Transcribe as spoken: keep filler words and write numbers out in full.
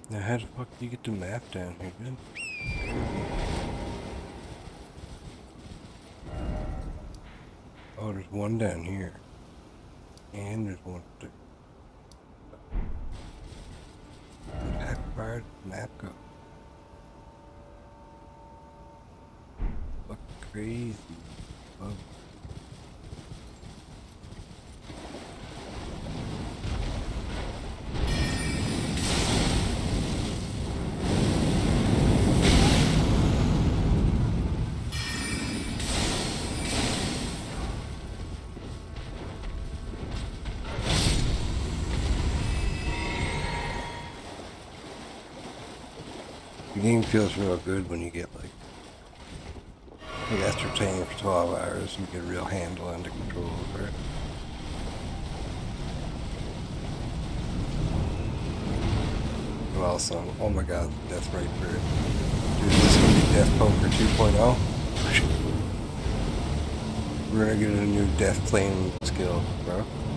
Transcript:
Now how the fuck do you get the map down here, dude? Oh, there's one down here. And there's one up there. How far did the map go? Fuck crazy. Oh. The game feels real good when you get like, like after playing for twelve hours, you get a real handle and the control over it. And also, oh my god, Death Rite Bird. Dude, this is gonna be Death Poker two point oh. We're gonna get a new Death Flame skill, bro.